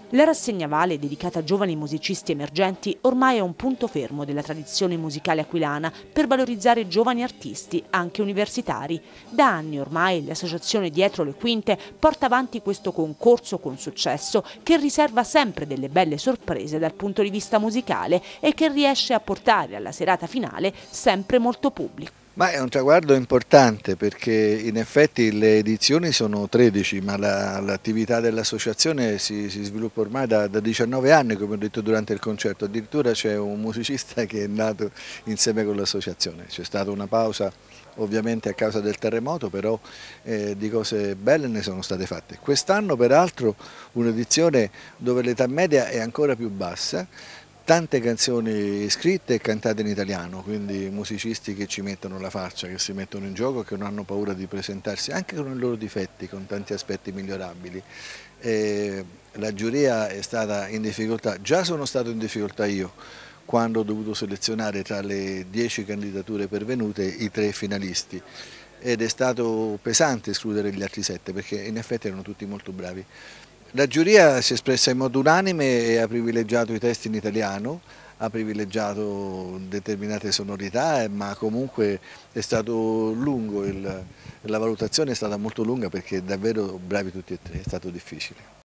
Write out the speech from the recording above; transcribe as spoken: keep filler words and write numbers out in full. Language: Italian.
La rassegna Vale, dedicata a giovani musicisti emergenti, ormai è un punto fermo della tradizione musicale aquilana per valorizzare giovani artisti, anche universitari. Da anni ormai l'associazione Dietro le Quinte porta avanti questo concorso con successo che riserva sempre delle belle sorprese dal punto di vista musicale e che riesce a portare alla serata finale sempre molto pubblico. Ma è un traguardo importante perché in effetti le edizioni sono tredici, ma l'attività dell'associazione si, si sviluppa ormai da, da diciannove anni, come ho detto durante il concerto. Addirittura c'è un musicista che è nato insieme con l'associazione. C'è stata una pausa ovviamente a causa del terremoto, però eh, di cose belle ne sono state fatte. Quest'anno peraltro un'edizione dove l'età media è ancora più bassa, tante canzoni scritte e cantate in italiano, quindi musicisti che ci mettono la faccia, che si mettono in gioco, che non hanno paura di presentarsi anche con i loro difetti, con tanti aspetti migliorabili. E la giuria è stata in difficoltà, già sono stato in difficoltà io quando ho dovuto selezionare tra le dieci candidature pervenute i tre finalisti ed è stato pesante escludere gli altri sette perché in effetti erano tutti molto bravi. La giuria si è espressa in modo unanime e ha privilegiato i testi in italiano, ha privilegiato determinate sonorità, ma comunque è stato lungo, il, la valutazione è stata molto lunga perché davvero bravi tutti e tre, è stato difficile.